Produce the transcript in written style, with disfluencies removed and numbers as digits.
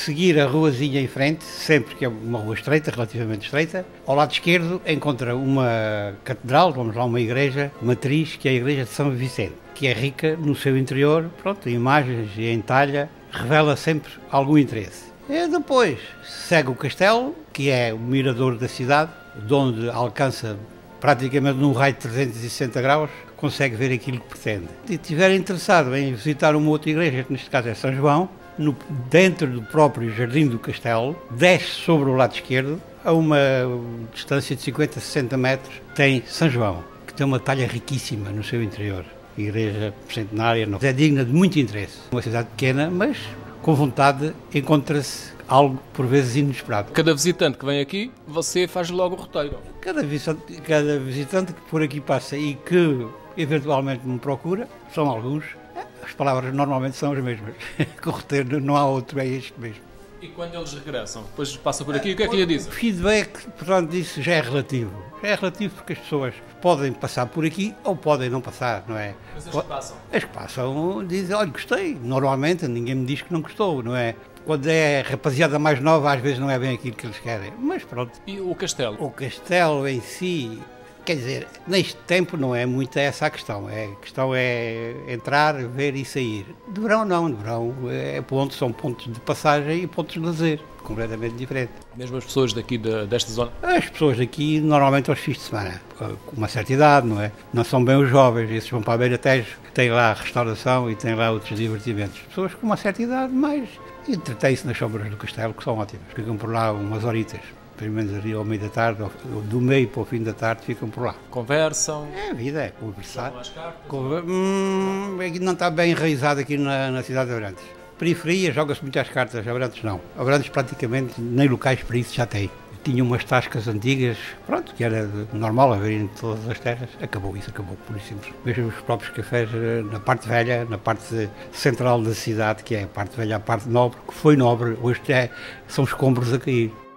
seguir a ruazinha em frente, sempre que é uma rua estreita, relativamente estreita, ao lado esquerdo encontra uma catedral, vamos lá, uma igreja matriz, que é a igreja de São Vicente, que é rica no seu interior, pronto, em imagens e em talha, revela sempre algum interesse. E depois segue o castelo, que é o mirador da cidade, de onde alcança praticamente num raio de 360 graus, consegue ver aquilo que pretende. Se estiver interessado em visitar uma outra igreja, que neste caso é São João, dentro do próprio jardim do castelo, desce sobre o lado esquerdo, a uma distância de 50, 60 metros, tem São João, que tem uma talha riquíssima no seu interior. Igreja centenária, não. É digna de muito interesse. Uma cidade pequena, mas com vontade encontra-se algo por vezes inesperado. Cada visitante que vem aqui, você faz logo o roteiro. Cada visitante que por aqui passa e que eventualmente me procura, são alguns, as palavras normalmente são as mesmas. Que o roteiro não há outro, é este mesmo. E quando eles regressam, depois passa por aqui, o que é que lhe dizem? O feedback, portanto, disso já é relativo. Já é relativo porque as pessoas podem passar por aqui ou podem não passar, não é? Mas as que passam? As que passam dizem, olha, gostei. Normalmente ninguém me diz que não gostou, não é? Quando é rapaziada mais nova, às vezes não é bem aquilo que eles querem. Mas pronto. E o castelo? O castelo em si, quer dizer, neste tempo não é muito essa a questão. A questão é entrar, ver e sair. De verão não, de verão são pontos de passagem e pontos de lazer, completamente diferente. Mesmo as pessoas daqui desta zona? As pessoas daqui normalmente aos fins de semana, com uma certa idade, não é? Não são bem os jovens, esses vão para a Beira Tejo, têm lá a restauração e têm lá outros divertimentos. Pessoas com uma certa idade, mas entretêm-se nas sombras do castelo, que são ótimas. Ficam por lá umas horitas. Pelo menos ali ao meio da tarde, ou do meio para o fim da tarde, ficam por lá. Conversam? É a vida, é conversar. Jogam as cartas? Não está bem enraizado aqui na cidade de Abrantes. Periferia, joga-se muito às cartas, Abrantes não. Abrantes praticamente nem locais para isso já tem. Tinha umas tascas antigas, pronto, que era normal haver em todas as terras. Acabou isso, por isso simples. Vejo os próprios cafés na parte velha, na parte central da cidade, que é a parte velha, a parte nobre, que foi nobre, hoje são escombros a cair.